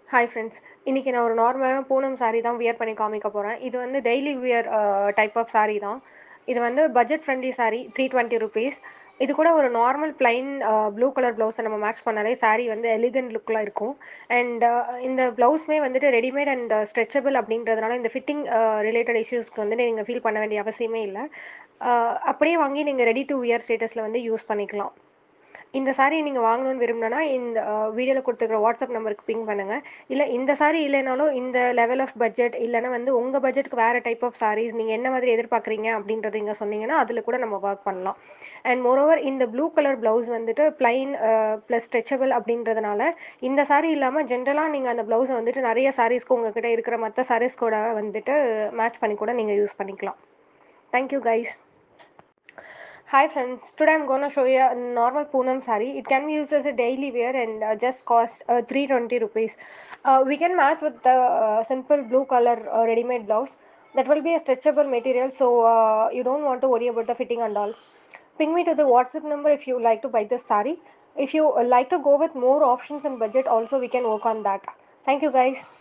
Hi friends. இன்னைக்கு நான் ஒரு நார்மலான பூனம் saree தான் வியர் பண்ணி காமிக்க போகிறேன். இது வந்து daily wear type of saree தான். இது வந்து பட்ஜெட் ஃப்ரெண்ட்லி saree, 320 ருபீஸ். இது கூட ஒரு நார்மல் பிளைன் ப்ளூ கலர் ப்ளவுஸை நம்ம மேட்ச் பண்ணாலே saree வந்து எலிகன்ட் லுக்கில் இருக்கும். அண்ட் இந்த ப்ளவுஸ்மே வந்துட்டு ரெடிமேட் அண்ட் ஸ்ட்ரெச்சபிள் அப்படின்றதுனால இந்த ஃபிட்டிங் ரிலேட்டட் இஷ்யூஸ்க்கு வந்து நீங்கள் ஃபீல் பண்ண வேண்டிய அவசியமே இல்லை. அப்படியே வாங்கி நீங்கள் ரெடி டு வியர் ஸ்டேட்டஸில் வந்து யூஸ் பண்ணிக்கலாம். இந்த saree நீங்கள் வாங்கணும்னு விரும்பினா இந்த வீடியோவில் கொடுத்துருக்குற வாட்ஸ்அப் நம்பருக்கு பிங் பண்ணுங்கள். இல்லை இந்த saree இல்லைனாலும் இந்த லெவல் ஆஃப் பட்ஜெட் இல்லைனா வந்து உங்கள் பட்ஜெட்டுக்கு வேறு டைப் ஆஃப் sarees நீங்கள் என்ன மாதிரி எதிர்பார்க்குறீங்க அப்படின்றது இங்கே சொன்னீங்கன்னா அதில் கூட நம்ம ஒர்க் பண்ணலாம். அண்ட் மோரோவர் இந்த ப்ளூ கலர் ப்ளவுஸ் வந்துட்டு பிளைன் ப்ளஸ் ஸ்ட்ரெச்சபிள் அப்படின்றதுனால இந்த saree இல்லாமல் ஜென்ரலாக நீங்கள் அந்த ப்ளவுஸை வந்துட்டு நிறைய sareesக்கு உங்ககிட்ட இருக்கிற மற்ற sarees கூட வந்துட்டு மேட்ச் பண்ணி கூட நீங்கள் யூஸ் பண்ணிக்கலாம். Thank you guys. Hi friends, today I'm going to show you a normal Poonam saree. It can be used as a daily wear and just cost 320 rupees. We can match with the simple blue color ready-made blouse. That will be a stretchable material, so you don't want to worry about the fitting and all. Ping me to the WhatsApp number if you like to buy this saree. If you like to go with more options and budget also, we can work on that. Thank you guys.